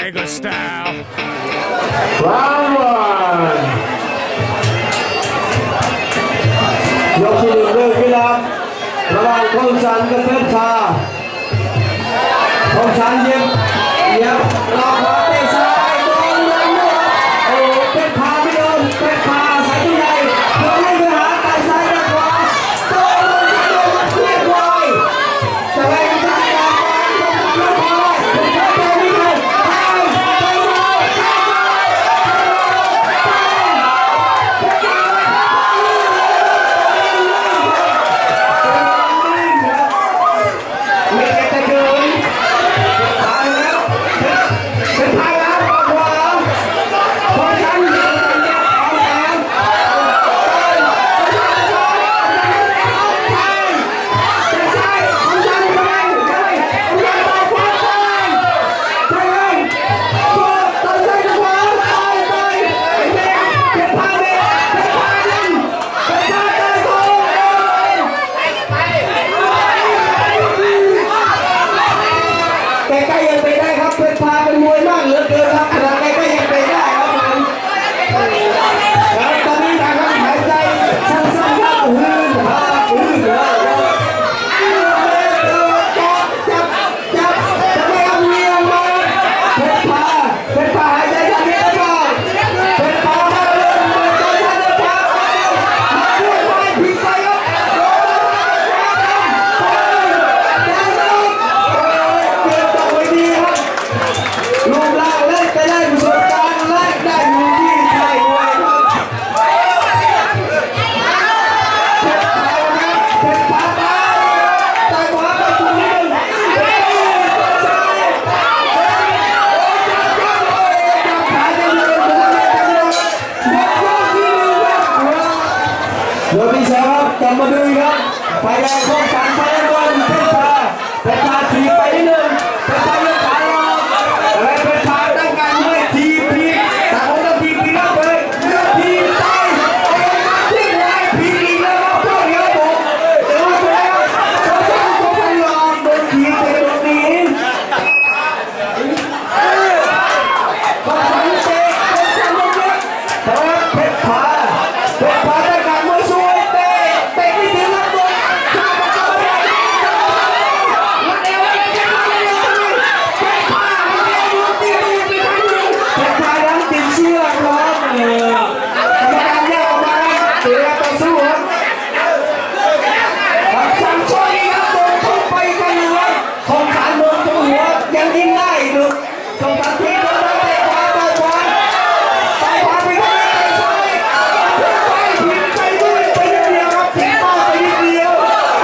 Tiger style. Round one. ยกที่หนึ่งเริ่มขึ้นแล้วระหว่างคงสันกับเพชรคาคงสันเย็บรอขวาเตะซ้ายโดนเลยโอ้เพชรคาไม่โดนเพชรคาใส่ที่ใหญ่โดนให้ไปหาไต่ซ้ายกับขวาโดนเคลื่อนไหวจะไปกันซ้ายกับขวาคงสันไม่พอเลยเพชรคาเตะไม่ได้มาดูครับไปแดงคงสันไปแดงบอลเพชรพาถีบไปนิดนึงเพชรพาเลือกขาลงอะไรเพชรพาตั้งการเมื่อทีพีแต่ผมต้องทีพีแล้วเลยเลือกทีไปทิ้งไว้พีอีกแล้วครับพวกนี้ครับผมเดี๋ยวมาแล้วเขาสั่งเขาไปลองโดนทีไปตรงนี้ก็สันเตะก็สันลงเยอะแต่ว่าเพชรพาตั้งการเมื่อช่วยเตะไม่ถึงแล้วตัวข้ามาเข้าไปวันเดียวเพชรพาตีไปทางนึงเพชรพาดันติดเชือกครับกรรมการแยกออกมาเดี๋ยวต่อสู้ครับสั่งช่วยครับโดนทุบไปกันเลยคงสันโดนทุบหัวยังยิงได้ดูคงสันทิ้งโดนเตะขวาไปข้างเตะซ้ายไปผิดไปด้วยไปนิดเดียวครับผิดเป้าไปนิดเดียว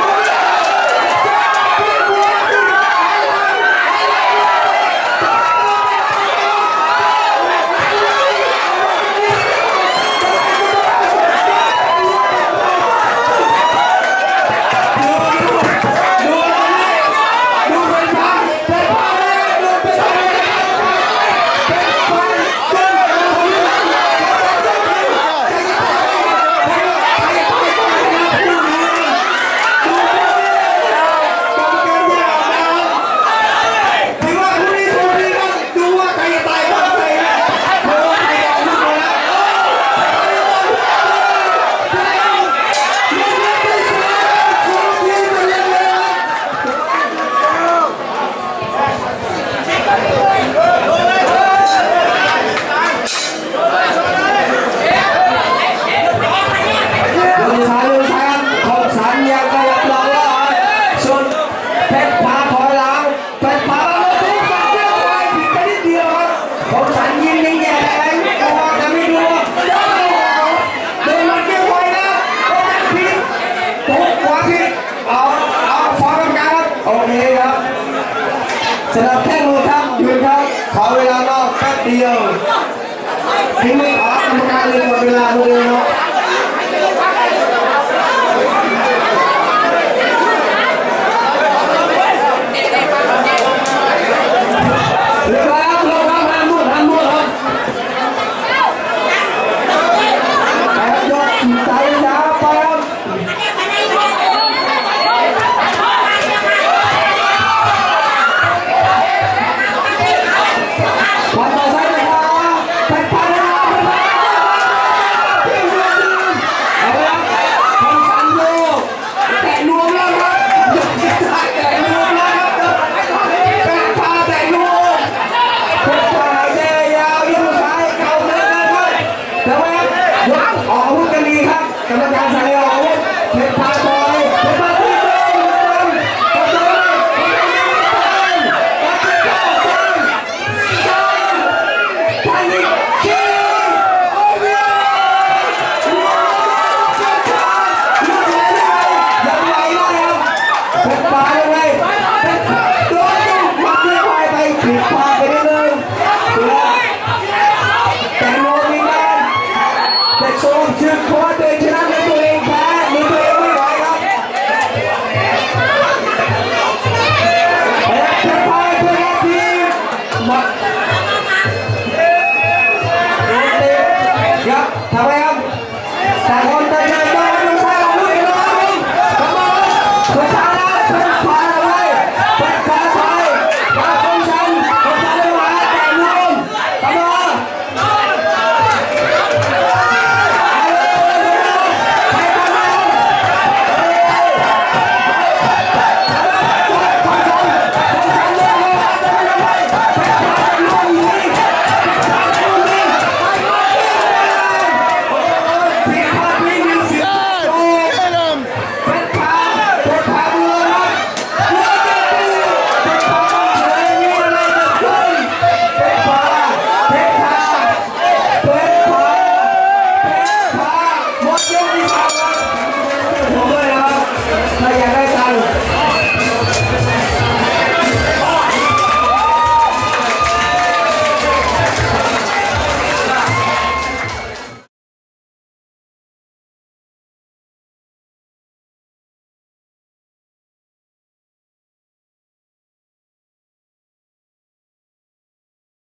สำหรับแค่มือครับยืนครับขอเวลานอกแป๊บเดียวทิ้งไม่ขอกรรมการเลยหมดเวลาเลยเนาะ